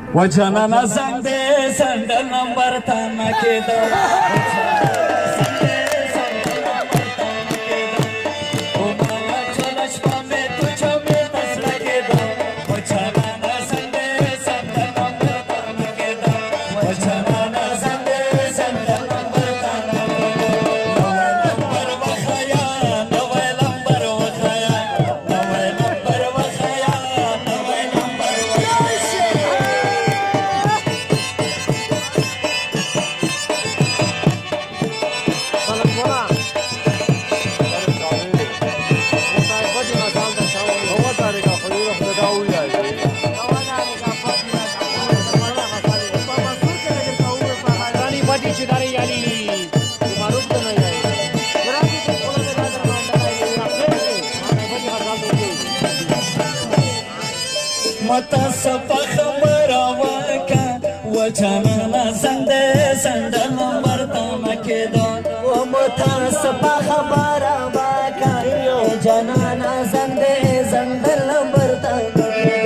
وجنانا زنده سندل نمبر تانا کېده متا سپا خبر وکا وجنانا زنده زنده نمبر تانا کېده متا سپا خبر وکا وجنانا زنده زنده نمبر تانا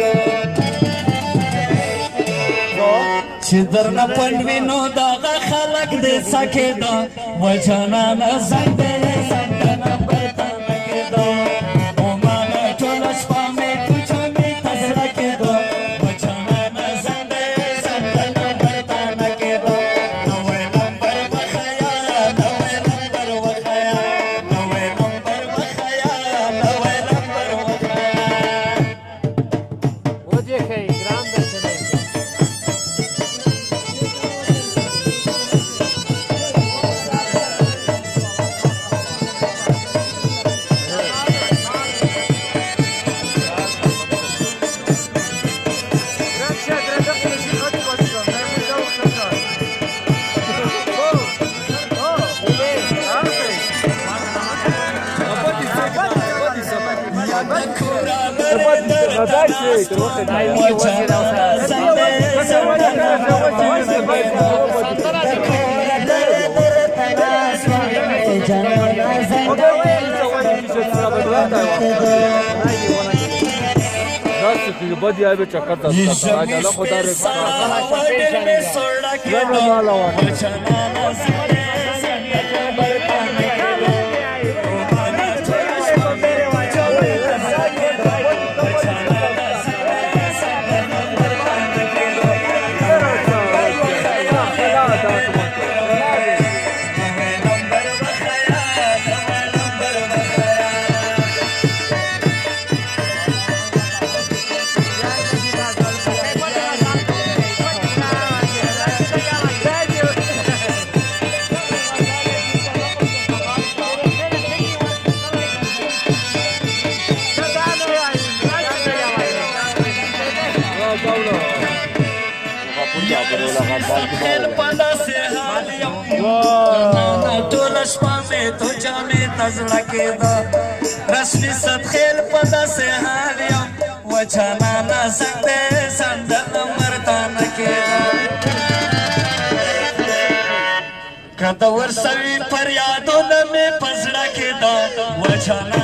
چې درنه پند وي نو دغه خلک دې څه کېده وجنانا زنده زنده نمبر تانا کېده ومانه ټوله شپه مې کوچه مې ته زړه کېده وجنانا زنده زنده نمبر تانا کېده نوی نمبر وښیه نوی نمبر وښیه نوی نمبر وښیه نوی نمبر وښیه ودېښئ ګران دی چې دی بدی آئی چکر دستا راجا اللہ خدا رسمی صدخیل پدا سے حالیم وچانانا زنده زنده نمبر تانا کېده که د ورسوي فریادونه مې په زړه کېده وچانا